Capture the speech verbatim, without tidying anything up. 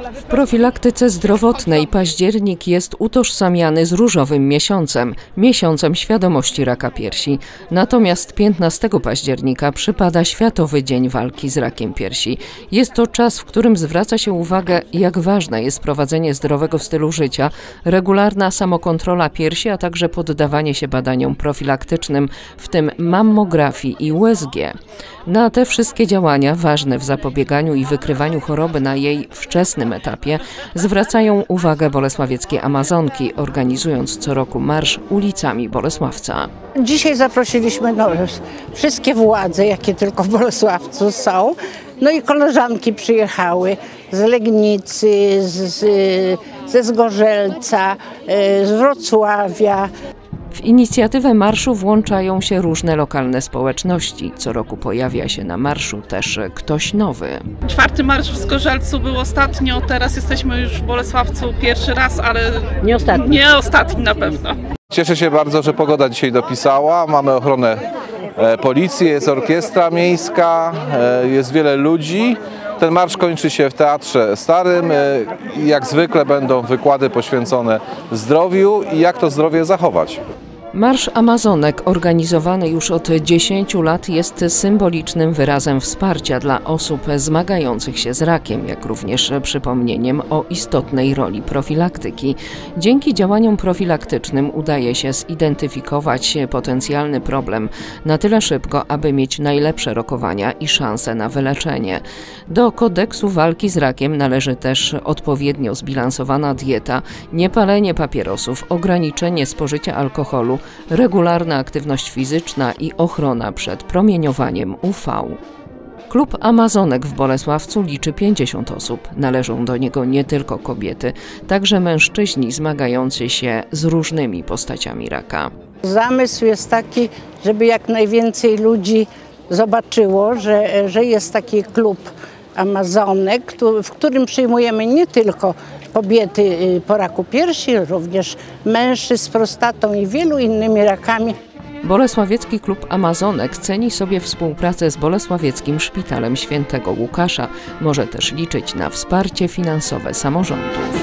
W profilaktyce zdrowotnej październik jest utożsamiany z różowym miesiącem, miesiącem świadomości raka piersi. Natomiast piętnastego października przypada Światowy Dzień Walki z Rakiem Piersi. Jest to czas, w którym zwraca się uwagę, jak ważne jest prowadzenie zdrowego stylu życia, regularna samokontrola piersi, a także poddawanie się badaniom profilaktycznym, w tym mammografii i U S G. Na te wszystkie działania, ważne w zapobieganiu i wykrywaniu choroby na jej wczesnym etapie, zwracają uwagę bolesławieckie Amazonki, organizując co roku marsz ulicami Bolesławca. Dzisiaj zaprosiliśmy no, wszystkie władze, jakie tylko w Bolesławcu są. No i koleżanki przyjechały z Legnicy, z, ze Zgorzelca, z Wrocławia. W inicjatywę marszu włączają się różne lokalne społeczności. Co roku pojawia się na marszu też ktoś nowy. Czwarty marsz w Zgorzelcu był ostatnio, teraz jesteśmy już w Bolesławcu pierwszy raz, ale nie ostatni, nie ostatni na pewno. Cieszę się bardzo, że pogoda dzisiaj dopisała. Mamy ochronę policji, jest orkiestra miejska, jest wiele ludzi. Ten marsz kończy się w Teatrze Starym. Jak zwykle będą wykłady poświęcone zdrowiu i jak to zdrowie zachować. Marsz Amazonek, organizowany już od dziesięciu lat, jest symbolicznym wyrazem wsparcia dla osób zmagających się z rakiem, jak również przypomnieniem o istotnej roli profilaktyki. Dzięki działaniom profilaktycznym udaje się zidentyfikować potencjalny problem na tyle szybko, aby mieć najlepsze rokowania i szanse na wyleczenie. Do kodeksu walki z rakiem należy też odpowiednio zbilansowana dieta, niepalenie papierosów, ograniczenie spożycia alkoholu, regularna aktywność fizyczna i ochrona przed promieniowaniem U V. Klub Amazonek w Bolesławcu liczy pięćdziesiąt osób. Należą do niego nie tylko kobiety, także mężczyźni zmagający się z różnymi postaciami raka. Zamysł jest taki, żeby jak najwięcej ludzi zobaczyło, że, że jest taki klub Amazonek, w którym przyjmujemy nie tylko kobiety po raku piersi, również mężczyzn z prostatą i wielu innymi rakami. Bolesławiecki Klub Amazonek ceni sobie współpracę z Bolesławieckim Szpitalem Świętego Łukasza. Może też liczyć na wsparcie finansowe samorządów.